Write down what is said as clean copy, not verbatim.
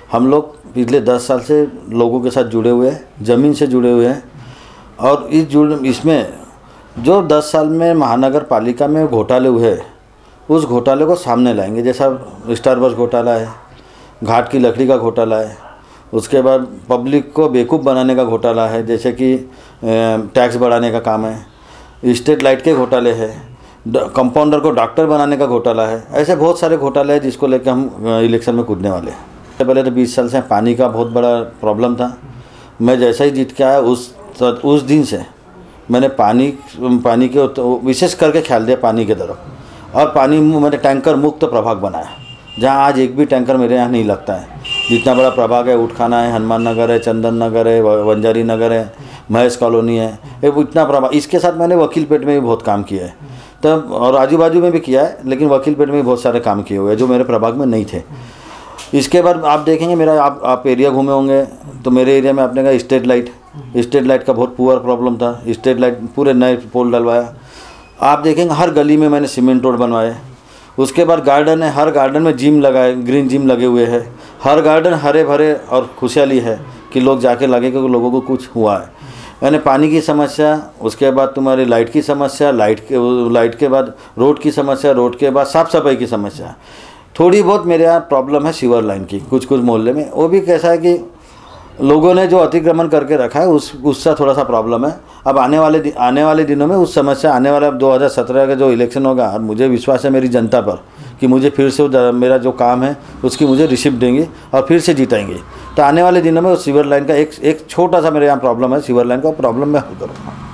हम लोग पिछले 10 साल से लोगों के साथ जुड़े हुए हैं, ज़मीन से जुड़े हुए हैं। और इसमें जो 10 साल में महानगर पालिका में घोटाले हुए उस घोटाले को सामने लाएंगे। जैसा स्टार बस घोटाला है, घाट की लकड़ी का घोटाला है, उसके बाद पब्लिक को बेवकूफ़ बनाने का घोटाला है, जैसे कि टैक्स बढ़ाने का काम है, स्ट्रीट लाइट के घोटाले है, कंपाउंडर को डॉक्टर बनाने का घोटाला है। ऐसे बहुत सारे घोटाले हैं जिसको लेकर हम इलेक्शन में कूदने वाले हैं। पहले तो 20 साल से पानी का बहुत बड़ा प्रॉब्लम था। मैं जैसा ही जीत के आया उस दिन से मैंने पानी के विशेष करके ख्याल दिया पानी की तरफ। और पानी मैंने टैंकर मुक्त प्रभाग बनाया, जहाँ आज एक भी टैंकर मेरे यहाँ नहीं लगता है। जितना बड़ा प्रभाग है, उठखाना है, हनुमान नगर है, चंदन नगर है, वंजारी नगर है, महेश कॉलोनी है, ये इतना प्रभाग। इसके साथ मैंने वकीलपेट में भी बहुत काम किया है तब, और आजू बाजू में भी किया है, लेकिन वकीलपेट में भी बहुत सारे काम किए हुए हैं जो मेरे प्रभाग में नहीं थे। इसके बाद आप देखेंगे मेरा, आप एरिया घूमे होंगे तो मेरे एरिया में आपने कहा स्ट्रीट लाइट का बहुत पुअर प्रॉब्लम था। स्ट्रीट लाइट पूरे नए पोल डलवाया। आप देखेंगे हर गली में मैंने सीमेंट रोड बनवाए। उसके बाद गार्डन है, हर गार्डन में जिम लगाए, ग्रीन जिम लगे हुए हैं। हर गार्डन हरे भरे और खुशहाली है कि लोग जाके लगे कि लोगों को कुछ हुआ है। यानी पानी की समस्या, उसके बाद तुम्हारी लाइट की समस्या, लाइट के बाद रोड की समस्या, रोड के बाद साफ़ सफाई की समस्या। थोड़ी बहुत मेरे यहाँ प्रॉब्लम है सीवर लाइन की कुछ मोहल्ले में। वो भी कैसा है कि लोगों ने जो अतिक्रमण करके रखा है उसका थोड़ा सा प्रॉब्लम है। अब आने वाले दिनों में उस समस्या, आने वाला 2017 का जो इलेक्शन होगा, मुझे विश्वास है मेरी जनता पर कि मुझे फिर से मेरा जो काम है उसकी मुझे रिसिप्ट देंगे और फिर से जीताएंगे। तो आने वाले दिनों में उस सीवर लाइन का एक छोटा सा मेरे यहाँ प्रॉब्लम है, सीवर लाइन का प्रॉब्लम मैं हल करूँगा।